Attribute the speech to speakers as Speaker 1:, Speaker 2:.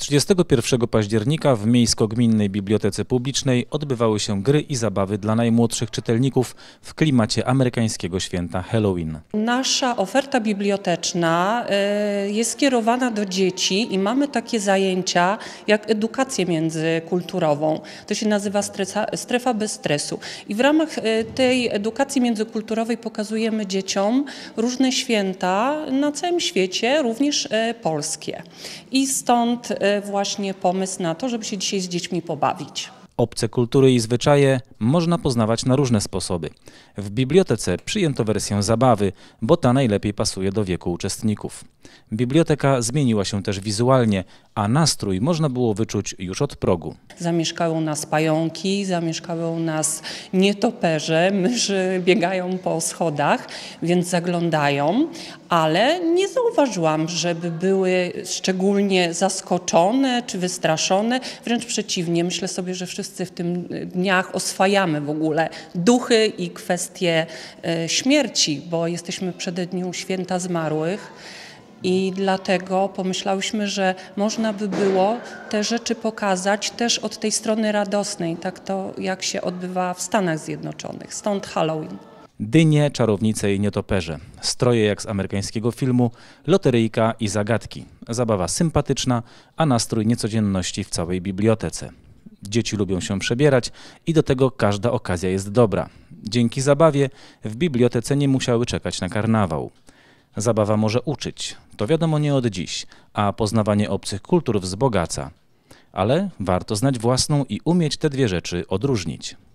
Speaker 1: 31 października w Miejsko-Gminnej Bibliotece Publicznej odbywały się gry i zabawy dla najmłodszych czytelników w klimacie amerykańskiego święta Halloween.
Speaker 2: Nasza oferta biblioteczna jest skierowana do dzieci i mamy takie zajęcia jak edukację międzykulturową. To się nazywa strefa bez stresu. I w ramach tej edukacji międzykulturowej pokazujemy dzieciom różne święta na całym świecie, również polskie. I stąd właśnie pomysł na to, żeby się dzisiaj z dziećmi pobawić.
Speaker 1: Obce kultury i zwyczaje można poznawać na różne sposoby. W bibliotece przyjęto wersję zabawy, bo ta najlepiej pasuje do wieku uczestników. Biblioteka zmieniła się też wizualnie, a nastrój można było wyczuć już od progu.
Speaker 2: Zamieszkały u nas pająki, zamieszkały u nas nietoperze, myszy biegają po schodach, więc zaglądają, ale nie zauważyłam, żeby były szczególnie zaskoczone czy wystraszone. Wręcz przeciwnie, myślę sobie, że wszyscy w tym dniach oswajamy w ogóle duchy i kwestie śmierci, bo jesteśmy w przededniu Święta Zmarłych. I dlatego pomyślałyśmy, że można by było te rzeczy pokazać też od tej strony radosnej, tak to jak się odbywa w Stanach Zjednoczonych, stąd Halloween.
Speaker 1: Dynie, czarownice i nietoperze, stroje jak z amerykańskiego filmu, loteryjka i zagadki. Zabawa sympatyczna, a nastrój niecodzienności w całej bibliotece. Dzieci lubią się przebierać i do tego każda okazja jest dobra. Dzięki zabawie w bibliotece nie musiały czekać na karnawał. Zabawa może uczyć, to wiadomo nie od dziś, a poznawanie obcych kultur wzbogaca. Ale warto znać własną i umieć te dwie rzeczy odróżnić.